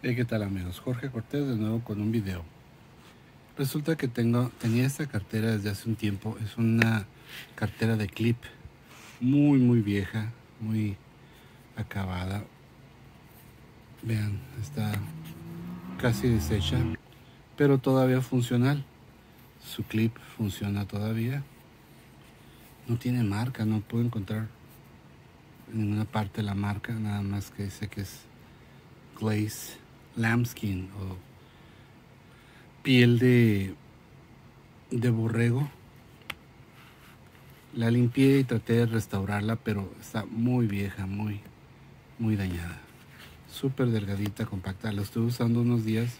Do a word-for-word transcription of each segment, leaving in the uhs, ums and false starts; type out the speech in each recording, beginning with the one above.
Hey, ¿qué tal amigos? Jorge Cortés de nuevo con un video. Resulta que tengo, tenía esta cartera desde hace un tiempo. Es una cartera de clip muy muy vieja, muy acabada. Vean, está casi deshecha, pero todavía funcional. Su clip funciona todavía. No tiene marca, no puedo encontrar en ninguna parte la marca, nada más que dice que es glaze lambskin o piel de de borrego. La limpié y traté de restaurarla, pero está muy vieja, muy muy dañada. Súper delgadita, compacta. La estuve usando unos días.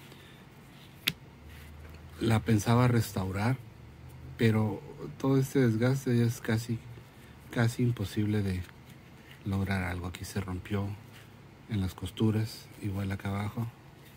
La pensaba restaurar, pero todo este desgaste ya es casi casi imposible de lograr algo. Aquí se rompió en las costuras, igual acá abajo.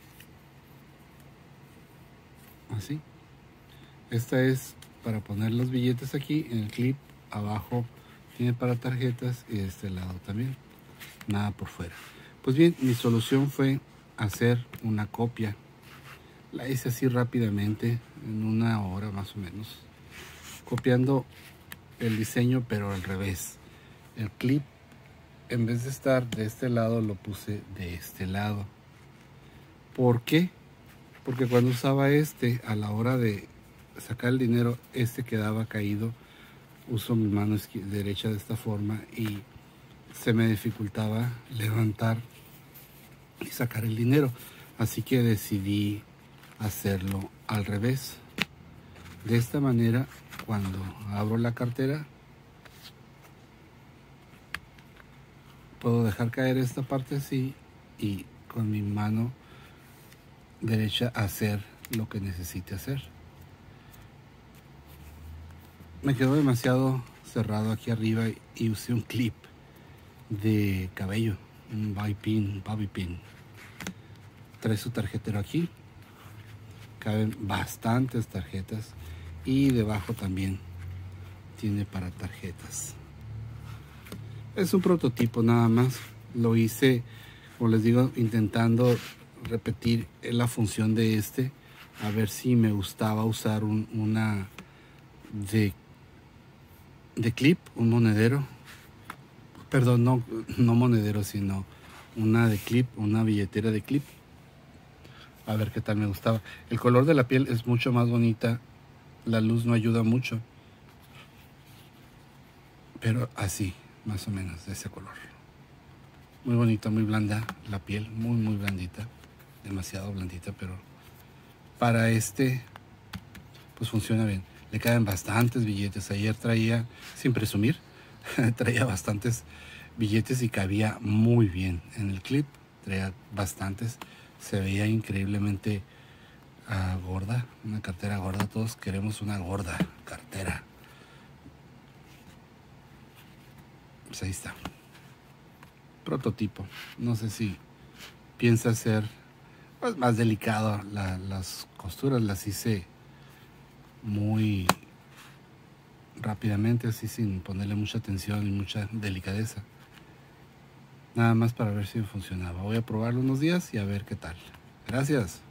Así. Esta es para poner los billetes aquí en el clip. Abajo tiene para tarjetas y de este lado también. Nada por fuera. Pues bien, mi solución fue hacer una copia. La hice así rápidamente, en una hora más o menos, copiando el diseño pero al revés. El clip, en vez de estar de este lado, lo puse de este lado. ¿Por qué? Porque cuando usaba este, a la hora de sacar el dinero, este quedaba caído. Uso mi mano derecha de esta forma y se me dificultaba levantar y sacar el dinero. Así que decidí hacerlo al revés. De esta manera, cuando abro la cartera, puedo dejar caer esta parte así y con mi mano derecha hacer lo que necesite hacer. Me quedó demasiado cerrado aquí arriba y usé un clip de cabello, un bobby pin, un bobby pin. Trae su tarjetero aquí, caben bastantes tarjetas y debajo también tiene para tarjetas. Es un prototipo nada más. Lo hice, como les digo, intentando repetir la función de este, a ver si me gustaba usar un, una de, de clip, un monedero. Perdón, no, no monedero, sino una de clip, una billetera de clip. A ver qué tal me gustaba. El color de la piel es mucho más bonita. La luz no ayuda mucho. Pero así, más o menos, de ese color. Muy bonita, muy blanda la piel, muy muy blandita. Demasiado blandita, pero para este, pues funciona bien. Le caen bastantes billetes. Ayer traía, sin presumir, traía bastantes billetes y cabía muy bien en el clip. Traía bastantes. Se veía increíblemente uh, gorda, una cartera gorda. Todos queremos una gorda cartera. Pues ahí está. Prototipo. No sé si piensa ser pues, más delicado. La, las costuras las hice muy rápidamente, así sin ponerle mucha atención y mucha delicadeza. Nada más para ver si funcionaba. Voy a probarlo unos días y a ver qué tal. Gracias.